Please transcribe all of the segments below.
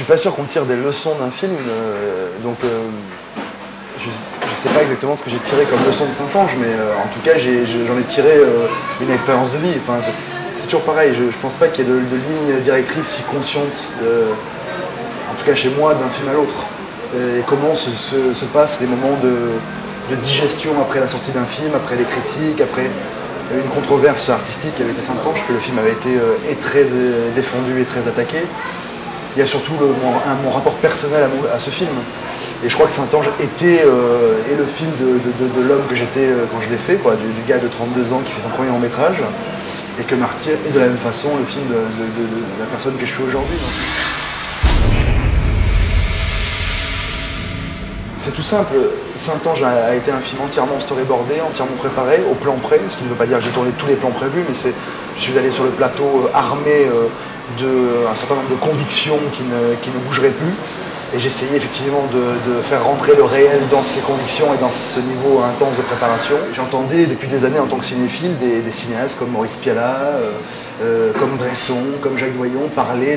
suis pas sûr qu'on tire des leçons d'un film, je sais pas exactement ce que j'ai tiré comme leçon de Saint-Ange, mais en tout cas j'en ai tiré une expérience de vie. Enfin, c'est toujours pareil, je pense pas qu'il y ait de ligne directrice si consciente, en tout cas chez moi, d'un film à l'autre. Et comment se passent les moments de digestion après la sortie d'un film, après les critiques, après une controverse artistique qui avait été Saint-Ange, que le film avait été très défendu et très attaqué. Il y a surtout mon rapport personnel à ce film. Et je crois que Saint-Ange est le film de l'homme que j'étais quand je l'ai fait, quoi, du gars de 32 ans qui fait son premier long métrage. Et que Martyr est de la même façon le film de la personne que je suis aujourd'hui. C'est tout simple, Saint-Ange a été un film entièrement storyboardé, entièrement préparé, au plan près, ce qui ne veut pas dire que j'ai tourné tous les plans prévus, mais je suis allé sur le plateau armé d'un certain nombre de convictions qui ne bougeraient plus. Et j'essayais effectivement de faire rentrer le réel dans ces convictions et dans ce niveau intense de préparation. J'entendais depuis des années en tant que cinéphile des cinéastes comme Maurice Pialat, comme Bresson, comme Jacques Doyon parler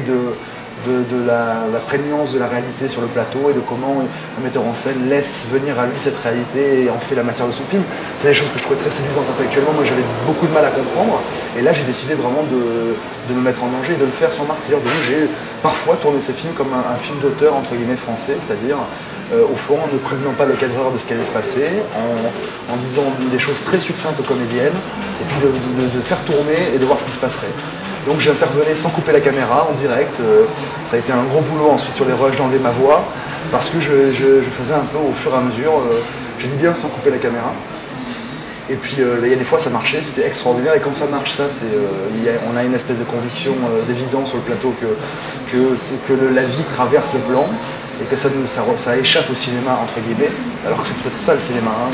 de la prégnance de la réalité sur le plateau et de comment un metteur en scène laisse venir à lui cette réalité et en fait la matière de son film. C'est des choses que je trouvais très séduisantes intellectuellement. Moi j'avais beaucoup de mal à comprendre et là j'ai décidé vraiment de me mettre en danger et de le faire sans Martyr. Donc j'ai parfois tourné ces films comme un film d'auteur entre guillemets français, c'est-à-dire au fond en ne prévenant pas le cadreur de ce qui allait se passer, en disant des choses très succinctes aux comédiennes et puis de faire tourner et de voir ce qui se passerait. Donc j'intervenais sans couper la caméra, en direct. Ça a été un gros boulot ensuite sur les rushs d'enlever ma voix, parce que je faisais un peu au fur et à mesure, je dis bien sans couper la caméra. Et puis il y a des fois ça marchait, c'était extraordinaire, et quand ça marche ça, on a une espèce de conviction d'évidence sur le plateau que la vie traverse le plan, et que ça échappe au cinéma, entre guillemets, alors que c'est peut-être ça le cinéma, hein,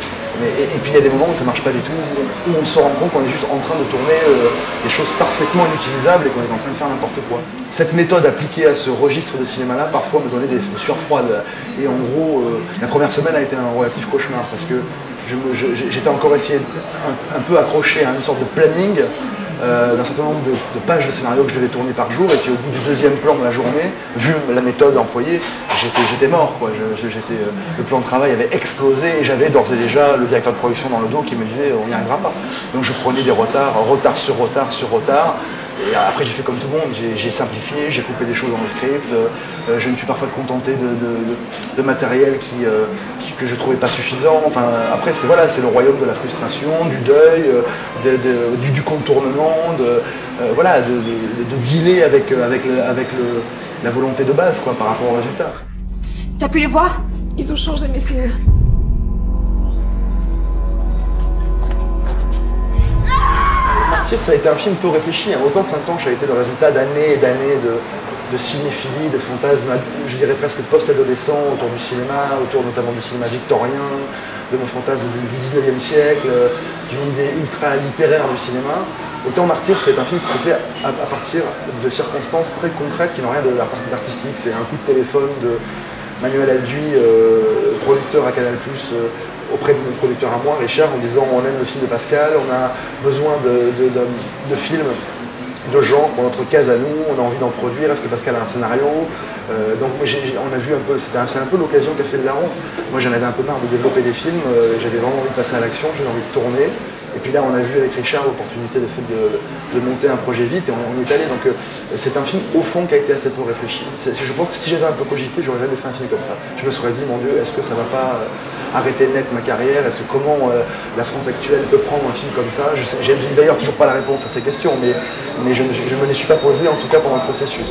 et puis il y a des moments où ça ne marche pas du tout, où on se rend compte qu'on est juste en train de tourner des choses parfaitement inutilisables et qu'on est en train de faire n'importe quoi. Cette méthode appliquée à ce registre de cinéma-là, parfois me donnait des sueurs froides. Et en gros, la première semaine a été un relatif cauchemar, parce que j'étais encore essayé un peu accroché à une sorte de planning d'un certain nombre de pages de scénario que je devais tourner par jour, et puis au bout du deuxième plan de la journée, vu la méthode employée, j'étais mort, quoi. Le plan de travail avait explosé et j'avais d'ores et déjà le directeur de production dans le dos qui me disait on n'y arrivera pas. Donc je prenais des retards, retard sur retard sur retard. Et après j'ai fait comme tout le monde, j'ai simplifié, j'ai coupé des choses dans le script, je me suis parfois contenté de matériel que je trouvais pas suffisant. Enfin, après c'est le royaume de la frustration, du deuil, du contournement, de dealer avec la volonté de base, quoi, par rapport au résultat. T'as pu les voir? Ils ont changé, mais c'est eux. Martyr, ça a été un film peu réfléchi. Autant Saint-Ange a été le résultat d'années et d'années de cinéphilie, de fantasmes, je dirais presque post-adolescent autour du cinéma, autour notamment du cinéma victorien, de mon fantasme du 19e siècle, d'une idée ultra-littéraire du cinéma. Autant Martyr, c'est un film qui s'est fait à partir de circonstances très concrètes qui n'ont rien d'artistique. C'est un coup de téléphone de Manuel Alduy, producteur à Canal+, auprès de mon producteur à moi, Richard, en disant on aime le film de Pascal, on a besoin de films de gens pour notre case à nous, on a envie d'en produire, est-ce que Pascal a un scénario? Donc on a vu un peu, c'est un peu l'occasion qu'a fait le larron. Moi j'en avais un peu marre de développer des films, j'avais vraiment envie de passer à l'action, j'avais envie de tourner. Et puis là, on a vu avec Richard l'opportunité de monter un projet vite et on y est allé. Donc c'est un film au fond qui a été assez peu réfléchi. Je pense que si j'avais un peu cogité, j'aurais jamais fait un film comme ça. Je me serais dit, mon Dieu, est-ce que ça va pas arrêter net ma carrière? Est-ce que comment la France actuelle peut prendre un film comme ça? J'ai d'ailleurs toujours pas la réponse à ces questions, mais je me les suis pas posées, en tout cas pendant le processus.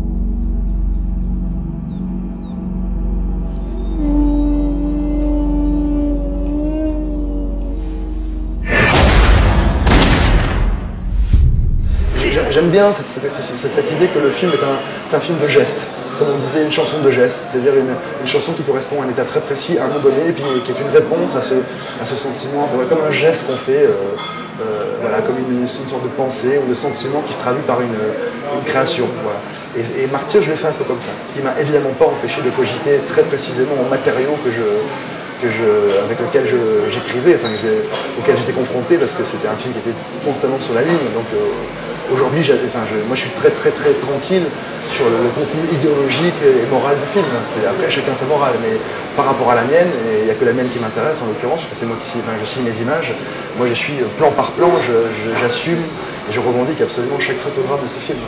J'aime bien cette idée que le film est un film de gestes, comme on disait, une chanson de gestes, c'est-à-dire une chanson qui correspond à un état très précis, à un moment donné, et puis qui est une réponse à ce sentiment, comme un geste qu'on fait, comme une sorte de pensée ou de sentiment qui se traduit par une création. Voilà. Et Martyr, je l'ai fait un peu comme ça, ce qui m'a évidemment pas empêché de cogiter très précisément aux matériaux que avec lequel j'écrivais, enfin, auquel j'étais confronté parce que c'était un film qui était constamment sur la ligne. Donc aujourd'hui, moi je suis très tranquille sur le contenu idéologique et moral du film. Après chacun sa morale, mais par rapport à la mienne, et il n'y a que la mienne qui m'intéresse en l'occurrence, parce que c'est moi qui je signe mes images, moi je suis plan par plan, j'assume et je revendique absolument chaque photographe de ce film.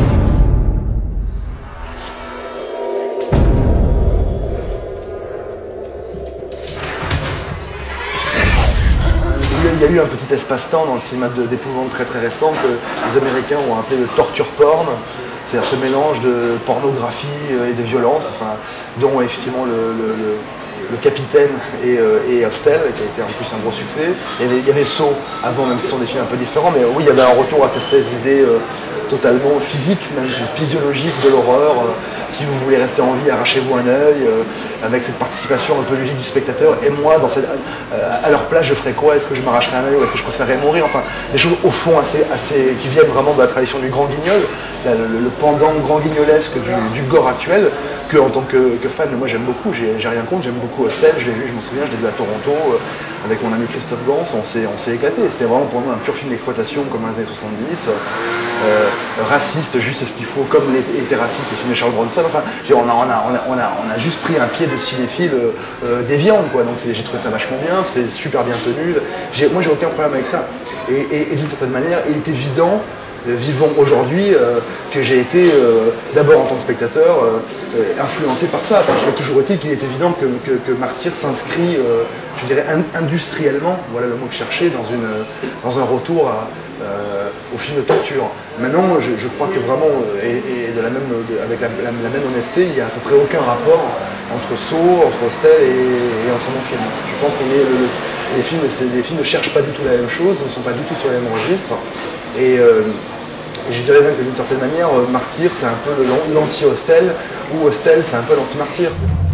Il y a eu un petit espace-temps dans le cinéma d'épouvante très récent que les Américains ont appelé le torture porn, c'est-à-dire ce mélange de pornographie et de violence, enfin, dont effectivement le Capitaine et Hostel, qui a été en plus un gros succès. Il y avait Saw avant, même si ce sont des films un peu différents, mais oui, il y avait un retour à cette espèce d'idée totalement physique, même physiologique de l'horreur. Si vous voulez rester en vie, arrachez-vous un œil, avec cette participation un peu ludique du spectateur. Et moi, à leur place, je ferais quoi? Est-ce que je m'arracherais un œil ou est-ce que je préférerais mourir? Enfin, des choses au fond qui viennent vraiment de la tradition du grand guignol, le pendant grand guignolesque du gore actuel, que en tant que fan, moi j'aime beaucoup, j'ai rien contre, j'aime beaucoup Hostel, je m'en souviens, je l'ai vu à Toronto, avec mon ami Christophe Gans, on s'est éclaté. C'était vraiment pour nous un pur film d'exploitation comme dans les années 70, raciste, juste ce qu'il faut, comme était raciste les films de Charles Bronson. Enfin, on a juste pris un pied de cinéphile déviant, quoi. Donc j'ai trouvé ça vachement bien, c'était super bien tenu. Moi j'ai aucun problème avec ça. Et d'une certaine manière, il est évident, vivant aujourd'hui, que j'ai été d'abord en tant que spectateur influencé par ça. Enfin, toujours est-il qu'il est évident que Martyr s'inscrit, je dirais industriellement, voilà le mot que je cherchais, dans un retour au film de torture. Maintenant, je crois que vraiment, avec la même honnêteté, il n'y a à peu près aucun rapport entre Saw, entre Hostel et entre mon film. Je pense que les films ne cherchent pas du tout la même chose, ne sont pas du tout sur les mêmes registres. Et je dirais même que d'une certaine manière, Martyr c'est un peu l'anti-Hostel, ou Hostel c'est un peu l'anti-Martyr.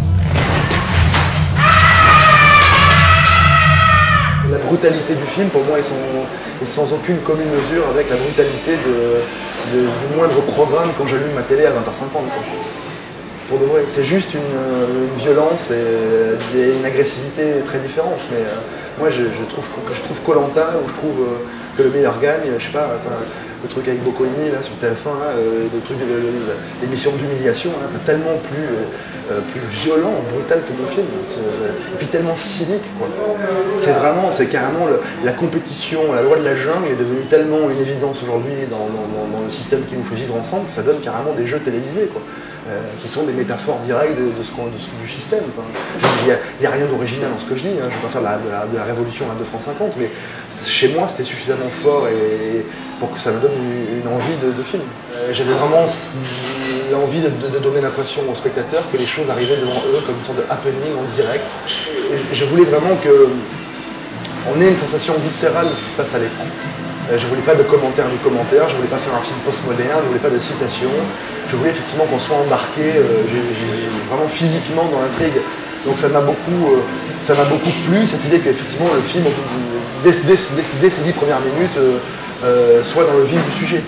La brutalité du film, pour moi, est sans aucune commune mesure avec la brutalité du moindre programme quand j'allume ma télé à 20h50. Pour de vrai, c'est juste une violence et une agressivité très différente. Mais moi, je trouve Koh-Lanta, où je trouve que le meilleur gagne, je sais pas, le truc avec Boccolini là sur TF1, l'émission d'humiliation, tellement plus violent, brutal que mon film, et puis tellement cynique, quoi. C'est carrément la compétition, la loi de la jungle est devenue tellement une évidence aujourd'hui dans le système qui nous fait vivre ensemble que ça donne carrément des jeux télévisés, quoi, qui sont des métaphores directes du système. Enfin, il n'y a rien d'original dans ce que je dis, hein. Je ne vais pas faire de la révolution à 2 francs 50, mais chez moi c'était suffisamment fort et pour que ça me donne une envie de film. J'avais vraiment l'envie de donner l'impression aux spectateurs que les choses arrivaient devant eux comme une sorte de happening en direct. Et je voulais vraiment qu'on ait une sensation viscérale de ce qui se passe à l'écran. Je voulais pas de commentaires du commentaire, je voulais pas faire un film postmoderne, je voulais pas de citations. Je voulais effectivement qu'on soit embarqué vraiment physiquement dans l'intrigue. Donc ça m'a beaucoup plu, cette idée qu'effectivement le film, dès ces 10 premières minutes, soit dans le vif du sujet.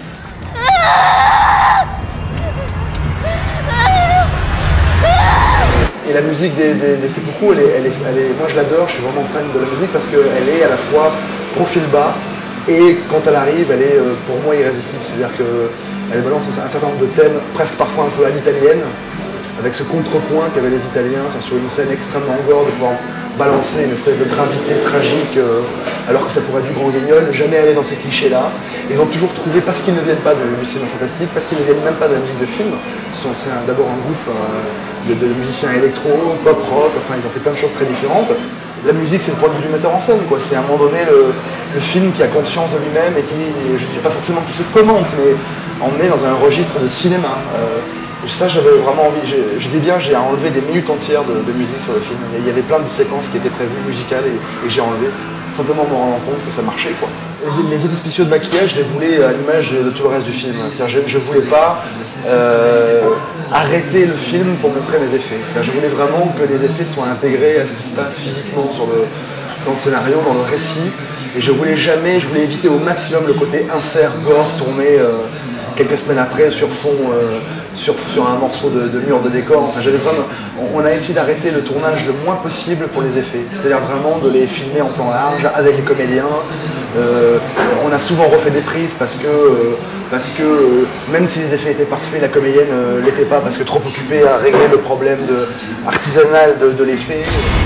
Et la musique des Seppuku, moi je l'adore, je suis vraiment fan de la musique parce qu'elle est à la fois profil bas et quand elle arrive, elle est pour moi irrésistible. C'est-à-dire qu'elle balance un certain nombre de thèmes, presque parfois un peu à l'italienne, avec ce contrepoint qu'avaient les Italiens, sur une scène extrêmement gore, de pouvoir balancer une espèce de gravité tragique, alors que ça pourrait être du grand guignol, jamais aller dans ces clichés-là. Ils ont toujours trouvé, parce qu'ils ne viennent pas du cinéma fantastique, parce qu'ils ne viennent même pas de la musique de film, c'est d'abord un groupe de musiciens électro, pop rock, enfin ils ont fait plein de choses très différentes. La musique, c'est le point de vue du metteur en scène, quoi. C'est à un moment donné le film qui a conscience de lui-même et qui, je ne dis pas forcément qui se commente, mais emmené dans un registre de cinéma. Ça, j'avais vraiment envie. Je dis bien, j'ai enlevé des minutes entières de musique sur le film. Il y avait plein de séquences qui étaient prévues musicales et j'ai enlevé, simplement me rendant compte que ça marchait, quoi. Les effets spéciaux de maquillage, je les voulais à l'image de tout le reste du film. Je ne voulais pas arrêter le film pour montrer mes effets. Je voulais vraiment que les effets soient intégrés à ce qui se passe physiquement dans le scénario, dans le récit. Et je voulais éviter au maximum le côté insert, gore, tourné quelques semaines après sur fond sur un morceau de mur de décor. Enfin, on a essayé d'arrêter le tournage le moins possible pour les effets, c'est-à-dire vraiment de les filmer en plan large avec les comédiens. On a souvent refait des prises parce que même si les effets étaient parfaits, la comédienne ne l'était pas parce que trop occupée à régler le problème artisanal de l'effet.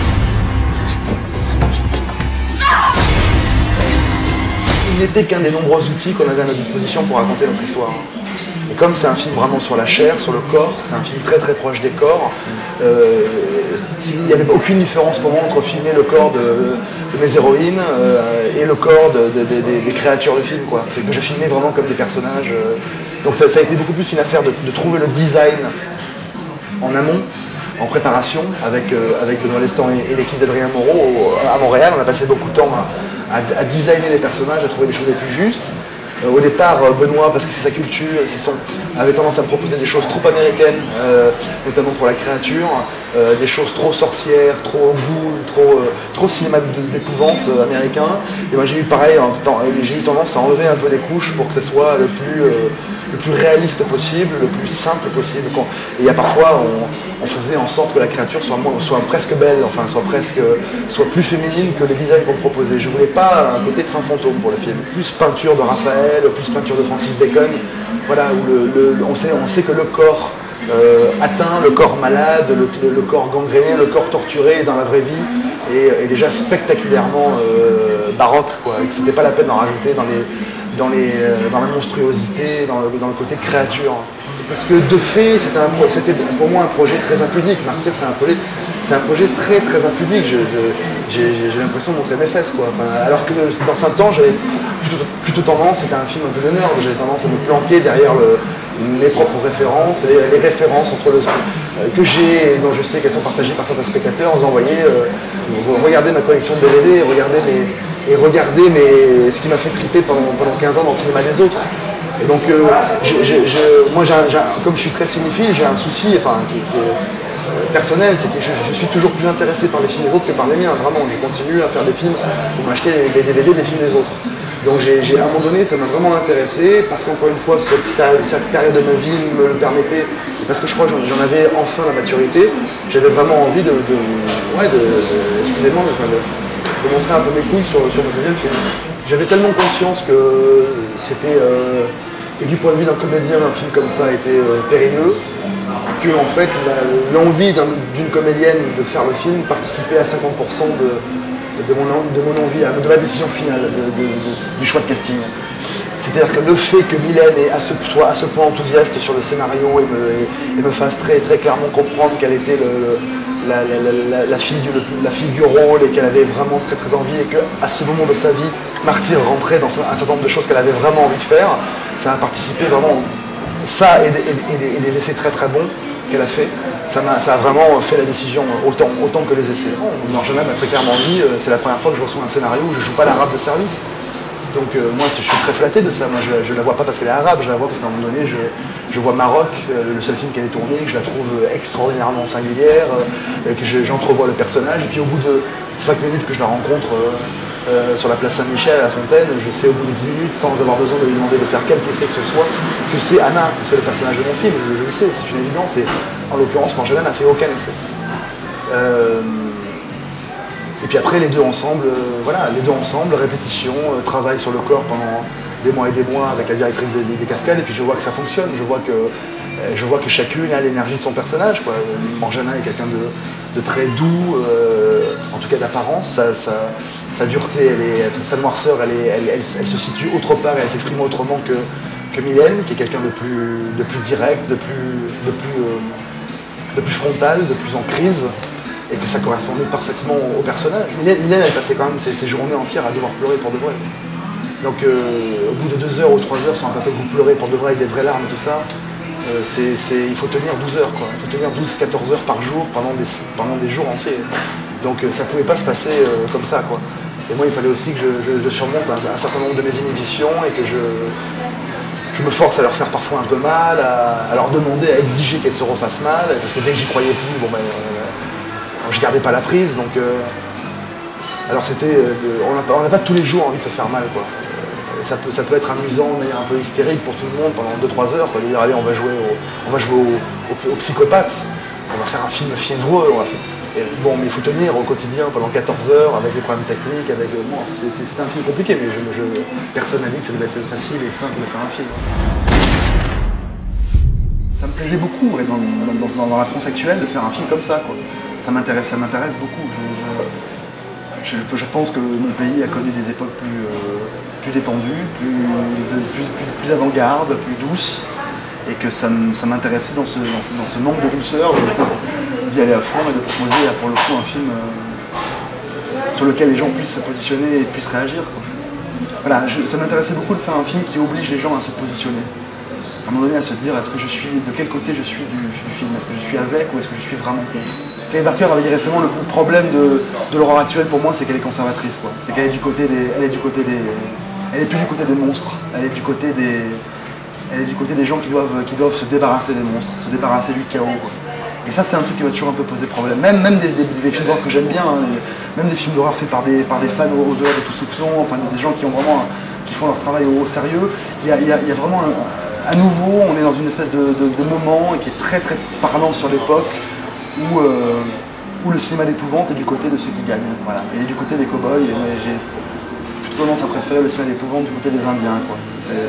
Il n'était qu'un des nombreux outils qu'on avait à notre disposition pour raconter notre histoire. Et comme c'est un film vraiment sur la chair, sur le corps, c'est un film très très proche des corps, il n'y avait aucune différence pour moi entre filmer le corps de mes héroïnes et le corps des créatures du film, quoi. C'est que je filmais vraiment comme des personnages. Donc ça a été beaucoup plus une affaire de trouver le design en amont, en préparation, avec Benoît Lestan et l'équipe d'Adrien Moreau à Montréal. On a passé beaucoup de temps à designer les personnages, à trouver les choses les plus justes. Au départ, Benoît, parce que c'est sa culture, avait tendance à me proposer des choses trop américaines, notamment pour la créature, des choses trop sorcières, trop ghouls, trop cinéma d'épouvante américain. Et moi j'ai eu pareil, j'ai eu tendance à enlever un peu des couches pour que ce soit le plus réaliste possible, le plus simple possible. Et il y a parfois, on faisait en sorte que la créature soit presque belle, enfin soit plus féminine que les designs qu'on proposait. Je voulais pas un côté train fantôme pour le film. Plus peinture de Raphaël, plus peinture de Francis Bacon, voilà, où on sait que le corps atteint, le corps malade, le corps gangréné, le corps torturé dans la vraie vie est déjà spectaculairement baroque, quoi, et que c'était pas la peine d'en rajouter dans la monstruosité, dans le côté créature. Parce que de fait, c'était pour moi un projet très impudique. Martyr, c'est un projet très très impudique. J'ai l'impression de montrer mes fesses, quoi. Enfin, alors que dans Saint-Temps, j'avais plutôt tendance, c'était un film un peu de nerd, j'avais tendance à me planquer derrière mes propres références, les références que j'ai et dont je sais qu'elles sont partagées par certains spectateurs, vous envoyez, regardez ma collection de DVD, regardez ce qui m'a fait triper pendant 15 ans dans le cinéma des autres. Et donc, moi, comme je suis très cinéphile, j'ai un souci personnel, c'est que je suis toujours plus intéressé par les films des autres que par les miens. Vraiment, je continue à faire des films pour m'acheter les DVD des films des autres. Donc, à un moment donné, ça m'a vraiment intéressé, parce qu'encore une fois, cette période de ma vie me le permettait, et parce que je crois que j'en avais enfin la maturité, j'avais vraiment envie de montrer un peu mes couilles sur le deuxième film. J'avais tellement conscience que c'était, et du point de vue d'un comédien, un film comme ça était périlleux, que en fait l'envie d'une comédienne de faire le film participait à 50% de mon envie, de ma décision finale, du choix de casting. C'est-à-dire que le fait que Mylène soit à ce point enthousiaste sur le scénario et me fasse très, très clairement comprendre qu'elle était la fille du rôle et qu'elle avait vraiment très très envie, et qu'à ce moment de sa vie, Martyr rentrait dans un certain nombre de choses qu'elle avait vraiment envie de faire, ça a participé vraiment, ça et des essais très très bons qu'elle a fait, ça a vraiment fait la décision autant que les essais. Marjana m'a très clairement dit, c'est la première fois que je reçois un scénario où je ne joue pas l'arabe de service. Donc moi je suis très flatté de ça, moi je la vois pas parce qu'elle est arabe, je la vois parce qu'à un moment donné je vois Maroc, le seul film qu'elle ait tourné, que je la trouve extraordinairement singulière, que j'entrevois le personnage, et puis au bout de 5 minutes que je la rencontre sur la place Saint-Michel à la Fontaine, je sais au bout de 10 minutes, sans avoir besoin de lui demander de faire quelque essai que ce soit, que c'est Anna, que c'est le personnage de mon film, je le sais, c'est une évidence, et en l'occurrence Marjana n'a fait aucun essai. Et puis après, les deux ensemble, répétition, travail sur le corps pendant des mois et des mois avec la directrice des Cascades, et puis je vois que ça fonctionne, je vois que chacune a l'énergie de son personnage, quoi. Marjana est quelqu'un de très doux, en tout cas d'apparence, sa dureté, sa noirceur, elle se situe autre part, et elle s'exprime autrement que Mylène, qui est quelqu'un de plus direct, de plus frontal, de plus en crise, et que ça correspondait parfaitement au personnage. Mylène, elle passait quand même ses journées entières à devoir pleurer pour de vrai. Donc au bout de 2 heures ou 3 heures sur un plateau que vous pleurez pour de vrai avec des vraies larmes et tout ça, il faut tenir 12 heures, quoi. Il faut tenir 12-14 heures par jour pendant des jours entiers. Donc ça ne pouvait pas se passer comme ça, quoi. Et moi, il fallait aussi que je surmonte un certain nombre de mes inhibitions, et que je me force à leur faire parfois un peu mal, à leur demander, à exiger qu'elles se refassent mal, parce que dès que j'y croyais plus, je gardais pas la prise, donc alors c'était, on n'a pas tous les jours envie de se faire mal, quoi. ça peut être amusant mais un peu hystérique pour tout le monde pendant 2-3 heures. Quoi. Dire, allez, on va jouer au psychopathe, on va faire un film fiévreux. Bon, mais il faut tenir au quotidien pendant 14 heures avec des problèmes techniques, bon, c'est un film compliqué, mais personne n'a dit que ça devait être facile et simple de faire un film. Ça me plaisait beaucoup dans la France actuelle de faire un film comme ça, quoi. Ça m'intéresse beaucoup. Je pense que mon pays a connu des époques plus détendues, plus avant-garde, plus douces, et que ça m'intéressait dans ce manque de douceur d'y aller à fond et de proposer pour le coup un film sur lequel les gens puissent se positionner et puissent réagir, quoi. Voilà, ça m'intéressait beaucoup de faire un film qui oblige les gens à se positionner. À un moment donné, à se dire, de quel côté je suis du film? Est-ce que je suis avec ou est-ce que je suis vraiment contre? Clive Barker avait dit récemment, le problème de l'horreur actuelle pour moi, c'est qu'elle est conservatrice, quoi. C'est qu'elle est du côté des... Elle est plus du côté des monstres, elle est du côté des gens qui doivent se débarrasser des monstres, se débarrasser du chaos, quoi. Et ça, c'est un truc qui va toujours un peu poser problème. Même des films d'horreur que j'aime bien, hein, même des films d'horreur faits par des fans au-delà de tout soupçon, enfin des gens qui font leur travail au sérieux. Il y a vraiment à nouveau, on est dans une espèce de moment qui est très très parlant sur l'époque où le cinéma d'épouvante est du côté de ceux qui gagnent. Voilà. Et du côté des cow-boys, j'ai plutôt tendance à préférer le cinéma d'épouvante du côté des Indiens, quoi.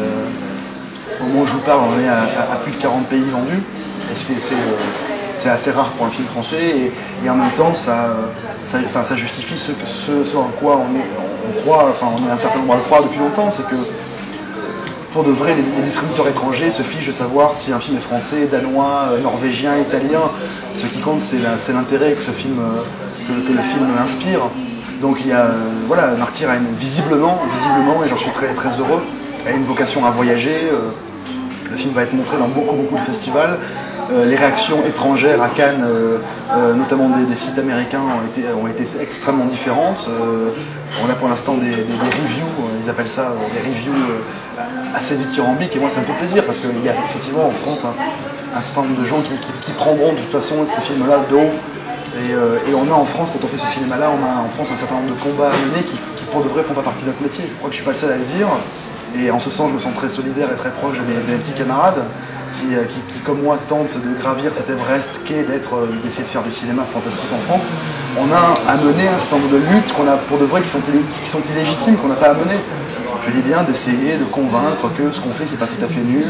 Au moment où je vous parle, on est à plus de 40 pays vendus. Et c'est assez rare pour un film français et en même temps ça justifie ce en quoi on croit, enfin on est un certain nombre à le croire depuis longtemps, c'est que pour de vrai les distributeurs étrangers se fichent de savoir si un film est français, danois, norvégien, italien. Ce qui compte c'est l'intérêt que le film inspire. Donc il y a, voilà, Martyr a visiblement, et j'en suis très, très heureux, a une vocation à voyager. Le film va être montré dans beaucoup de festivals. Les réactions étrangères à Cannes, notamment des sites américains, ont été extrêmement différentes. On a pour l'instant des reviews, ils appellent ça des reviews assez dithyrambiques, et moi ça me fait plaisir parce qu'il y a effectivement en France un certain nombre de gens qui prendront de toute façon ces films-là de haut. Et on a en France, quand on fait ce cinéma-là, on a en France un certain nombre de combats à mener qui pour de vrai font pas partie de notre métier. Je crois que je suis pas le seul à le dire. Et en ce sens, je me sens très solidaire et très proche de mes petits camarades qui, comme moi, tentent de gravir cet Everest qu'est d'essayer de faire du cinéma fantastique en France. On a à mener un certain nombre de luttes qu'on a pour de vrai qui sont illégitimes, qu'on n'a pas à mener. Je dis bien d'essayer de convaincre que ce qu'on fait, c'est pas tout à fait nul.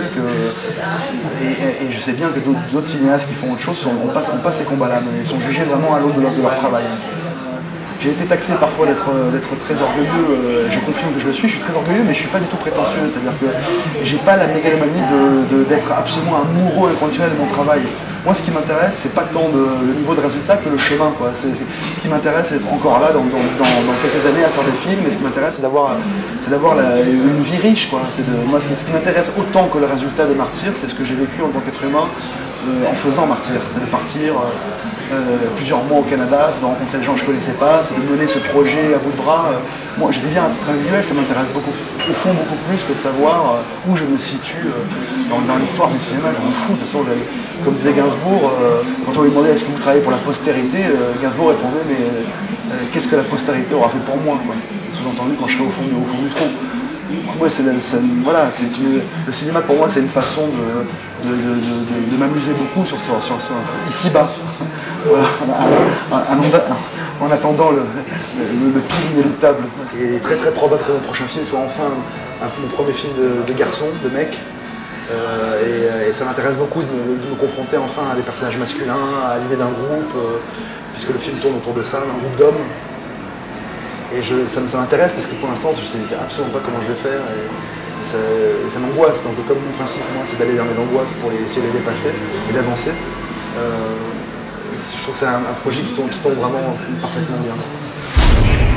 Et je sais bien que d'autres cinéastes qui font autre chose, on passe ces combats-là, mais ils sont jugés vraiment à l'aune de leur travail. J'ai été taxé parfois d'être très orgueilleux, je confirme que je le suis très orgueilleux, mais je suis pas du tout prétentieux, c'est-à-dire que j'ai pas la mégalomanie d'être absolument amoureux inconditionnel de mon travail. Moi ce qui m'intéresse, c'est pas tant le niveau de résultat que le chemin, quoi. Ce qui m'intéresse, c'est d'être encore là dans quelques années à faire des films, et ce qui m'intéresse, c'est d'avoir une vie riche, quoi. Moi ce qui m'intéresse autant que le résultat de Martyr, c'est ce que j'ai vécu en tant qu'être humain en faisant Martyr, c'est de partir plusieurs mois au Canada, c'est de rencontrer des gens que je ne connaissais pas, c'est de mener ce projet à bout de bras. Moi, je dis bien à titre individuel, ça m'intéresse beaucoup, au fond beaucoup plus que de savoir où je me situe dans l'histoire du cinéma. Je m'en fous, de toute façon, comme disait Gainsbourg, quand on lui demandait est-ce que vous travaillez pour la postérité, Gainsbourg répondait mais qu'est-ce que la postérité aura fait pour moi, quoi. Sous-entendu quand je serai au fond du trou. Ouais, voilà, le cinéma pour moi c'est une façon de m'amuser beaucoup sur ici-bas, voilà, en attendant le pire inéluctable. Il est très très probable que mon prochain film soit enfin mon premier film de garçon, de mec. Et ça m'intéresse beaucoup de me confronter enfin à des personnages masculins, à l'idée d'un groupe, puisque le film tourne autour de ça, d'un groupe d'hommes. Et ça m'intéresse parce que pour l'instant je ne sais absolument pas comment je vais faire et ça m'angoisse. Donc comme mon principe moi c'est d'aller vers mes angoisses pour essayer de les dépasser et d'avancer. Je trouve que c'est un projet qui tombe vraiment parfaitement bien.